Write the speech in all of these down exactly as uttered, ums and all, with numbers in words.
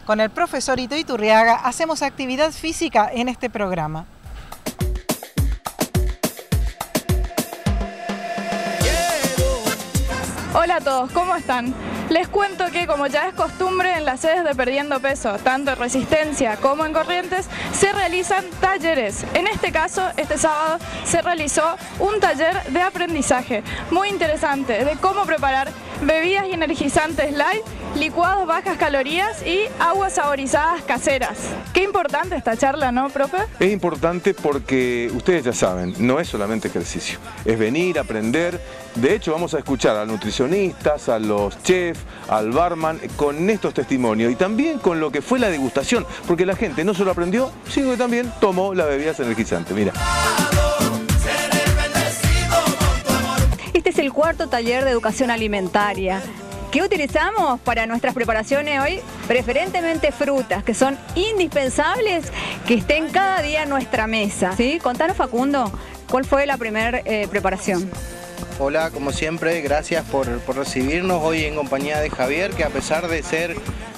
Con el profesor Ito Iturriaga hacemos actividad física en este programa. Hola a todos, ¿cómo están? Les cuento que, como ya es costumbre en las sedes de Perdiendo Peso, tanto en Resistencia como en Corrientes, se realizan talleres. En este caso, este sábado se realizó un taller de aprendizaje muy interesante de cómo preparar bebidas y energizantes light, licuados bajas calorías y aguas saborizadas caseras. Qué importante esta charla, ¿no, profe? Es importante porque ustedes ya saben, no es solamente ejercicio, es venir, aprender. De hecho, vamos a escuchar a nutricionistas, a los chefs, al barman, con estos testimonios y también con lo que fue la degustación, porque la gente no solo aprendió, sino que también tomó las bebidas energizantes. Mira. Este es el cuarto taller de educación alimentaria. ¿Qué utilizamos para nuestras preparaciones hoy? Preferentemente frutas, que son indispensables que estén cada día en nuestra mesa. ¿Sí? Contanos, Facundo, ¿cuál fue la primera eh, preparación? Hola, como siempre, gracias por, por recibirnos hoy en compañía de Javier, que a pesar de ser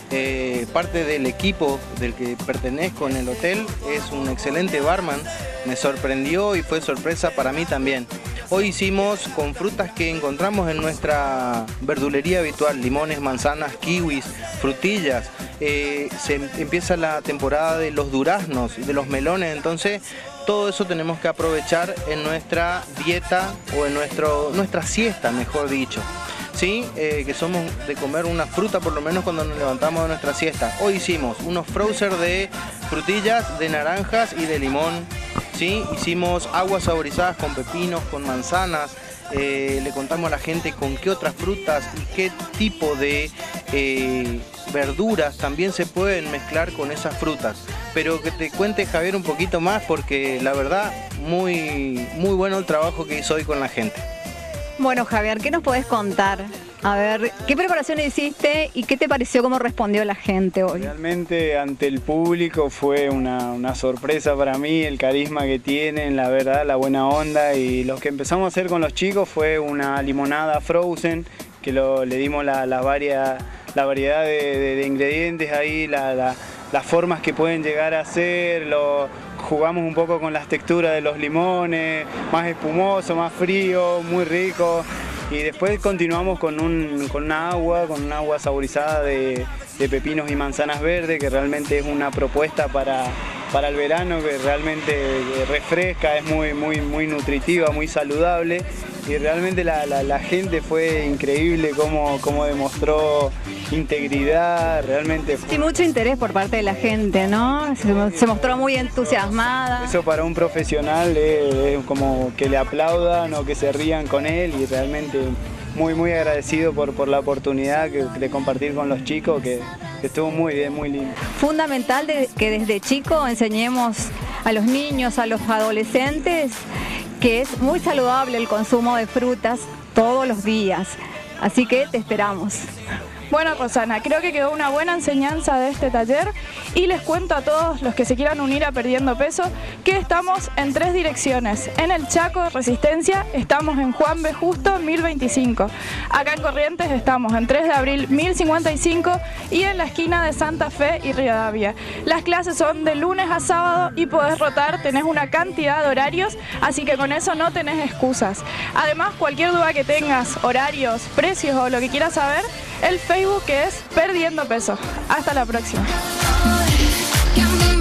eh, parte del equipo del que pertenezco en el hotel, es un excelente barman. Me sorprendió y fue sorpresa para mí también. Hoy hicimos con frutas que encontramos en nuestra verdulería habitual, limones, manzanas, kiwis, frutillas. Eh, se empieza la temporada de los duraznos y de los melones, entonces todo eso tenemos que aprovechar en nuestra dieta o en nuestro, nuestra siesta, mejor dicho. ¿Sí? Eh, que somos de comer una fruta por lo menos cuando nos levantamos de nuestra siesta. Hoy hicimos unos frozen de frutillas, de naranjas y de limón. ¿Sí? Hicimos aguas saborizadas con pepinos, con manzanas. Eh, le contamos a la gente con qué otras frutas y qué tipo de eh, verduras también se pueden mezclar con esas frutas. Pero que te cuente, Javier, un poquito más, porque la verdad muy, muy bueno el trabajo que hizo hoy con la gente. Bueno, Javier, ¿qué nos podés contar? A ver, ¿qué preparación hiciste y qué te pareció cómo respondió la gente hoy? Realmente ante el público fue una, una sorpresa para mí, el carisma que tienen, la verdad, la buena onda. Y lo que empezamos a hacer con los chicos fue una limonada frozen, que lo, le dimos la, la, varia, la variedad de, de, de ingredientes ahí, la, la, las formas que pueden llegar a ser, lo, jugamos un poco con las texturas de los limones, más espumoso, más frío, muy rico. Y después continuamos con, un, con una agua, con una agua saborizada de, de pepinos y manzanas verdes, que realmente es una propuesta para, para el verano, que realmente refresca, es muy, muy, muy nutritiva, muy saludable. Y realmente la, la, la gente fue increíble cómo, cómo demostró integridad, realmente. Sí, mucho interés por parte de la gente, ¿no? Se, se mostró muy entusiasmada. Eso para un profesional es, es como que le aplaudan o que se rían con él, y realmente muy muy agradecido por, por la oportunidad que, de compartir con los chicos, que, que estuvo muy bien, muy lindo. Fundamental de, que desde chico enseñemos a los niños, a los adolescentes, que es muy saludable el consumo de frutas todos los días. Así que te esperamos. Bueno, Rosana, creo que quedó una buena enseñanza de este taller y les cuento a todos los que se quieran unir a Perdiendo Peso que estamos en tres direcciones. En el Chaco, Resistencia, estamos en Juan B. Justo mil veinticinco. Acá en Corrientes estamos en tres de abril mil cincuenta y cinco y en la esquina de Santa Fe y Rivadavia. Las clases son de lunes a sábado y podés rotar, tenés una cantidad de horarios, así que con eso no tenés excusas. Además, cualquier duda que tengas, horarios, precios o lo que quieras saber, el Facebook es Perdiendo Peso. Hasta la próxima.